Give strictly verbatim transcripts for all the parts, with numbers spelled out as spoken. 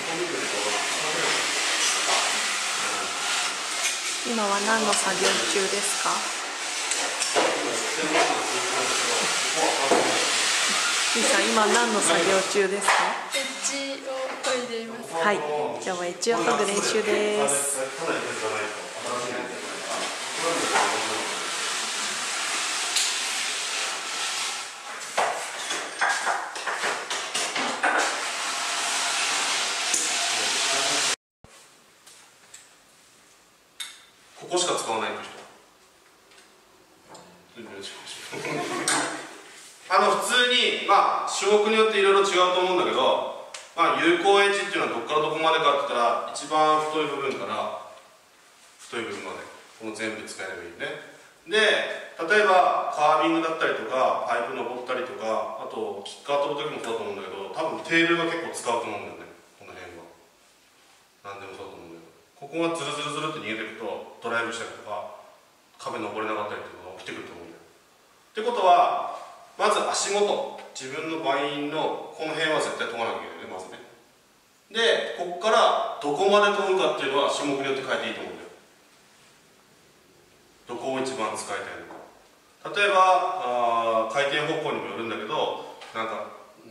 今は何の作業中ですか？リさん、今何の作業中ですか？ エッジを研いでいます。 はい、今日はエッジを研ぐ練習です。 ここしか使わないって人あの普通にまあ種目によっていろいろ違うと思うんだけど、まあ、有効エッジっていうのはどこからどこまでかって言ったら一番太い部分から太い部分までこの全部使えればいいね。で例えばカービングだったりとかパイプ登ったりとか、あとキッカー飛ぶ時もそうだと思うんだけど、多分テールが結構使うと思うんだよね。この辺は何でもそうだと思うんだけど、ここがズルズルズルって逃げていくとドライブしたりとか壁登れなかったりっていうのが起きてくると思うんだよ。ってことはまず足元、自分のバインのこの辺は絶対飛ばなきゃいけないね、まずね。でここからどこまで飛ぶかっていうのは種目によって変えていいと思うんだよ。どこを一番使いたいのか。例えばあ回転方向にもよるんだけど、なんか、うん、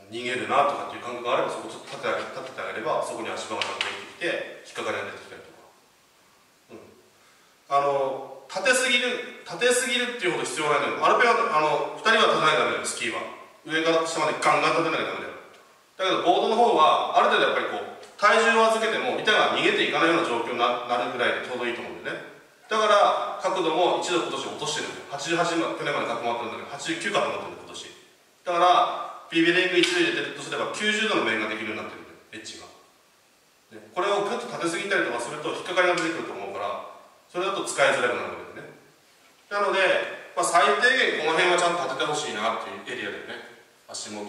逃げるなとかっていう感覚があればそこちょっと立て立ててあげれば、そこに足場がちゃんとできてきて引っかかりが出てきたりとか、うん、あの立てすぎる立てすぎるっていうほど必要ないのよ。アルペンはあのふたりは立てないとダメだよ。スキーは上から下までガンガン立てなきゃダメだよ。だけどボードの方はある程度やっぱりこう体重を預けても板が逃げていかないような状況になるぐらいでちょうどいいと思うんだよね。だから角度も一度今年落としてるんだよ。はちじゅうはちまで去年まで角回ってるんだけどはちじゅうきゅうかと思ってるんだよ今年。だから ピービー レイクいち度入れてるとすればきゅうじゅうどの面ができるようになってるんだよ、エッジが。でこれをグッと立てすぎたりとかすると引っかかりが出てくると思うから、それだと使いづらくなるわけだよね。なので、まあ、最低限この辺はちゃんと立ててほしいなっていうエリアだよね、足元。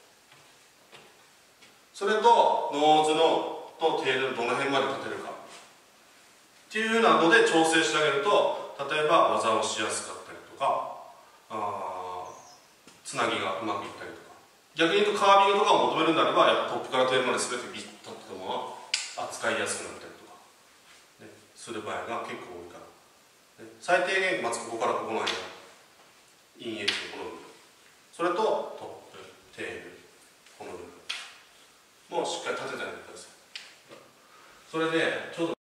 それとノーズのとテールのどの辺まで立てるかっていうなので調整してあげると、例えば技をしやすかったりとか、あつなぎがうまくいったりとか、逆に言うとカービングとかを求めるんであればやっぱトップからテールまで全てビッとってものが扱いやすくなったりとか、ね、する場合が結構多いから、ね、最低限まずここからここの間インエッジのこの部分、それとトップテールこの部分もうしっかり立ててあげてください。それでちょうど